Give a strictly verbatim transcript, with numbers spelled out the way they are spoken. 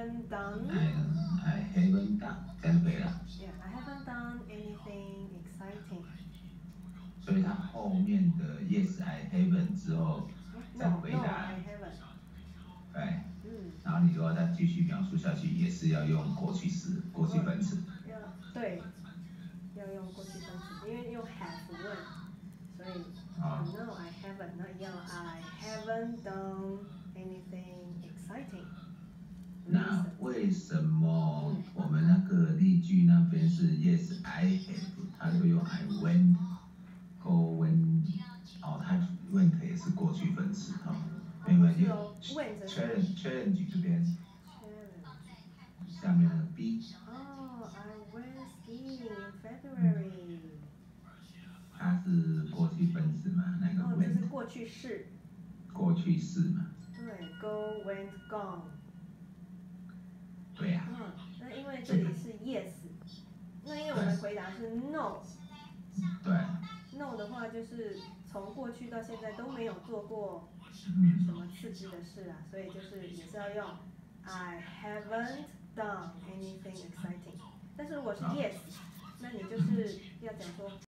haven't done. I I haven't done，这样就可以了。 Yeah, I haven't done anything exciting. 所以它后面的 yes I haven't 之后再 No, 回 no, 答， I haven't. 对， 嗯， 然后你如果再继续描述下去，也是要用过去式、过去分词。 要对，要用过去分词，因为用 have 问，所以、 哦 No, I haven't. 那一样，I haven't done anything exciting. 那为什么我们那个例句那边是 yes I have， 它就用 I went, go went， 哦，它 went 也是过去分词哈，没有没有 challenge challenge 这边 Challenge. 下面那个 B， 哦、I went skiing in February. 它是过去分词嘛，那个哦，这 went 是过去式。 过去式嘛， 对，go went gone。 对呀、 嗯，那因为这里是 yes， 那因为我的回答是 no。 对。 no 的话就是从过去到现在都没有做过嗯什么刺激的事啊，所以就是也是要用 I haven't done anything exciting。但是如果是 yes，那你就是要讲说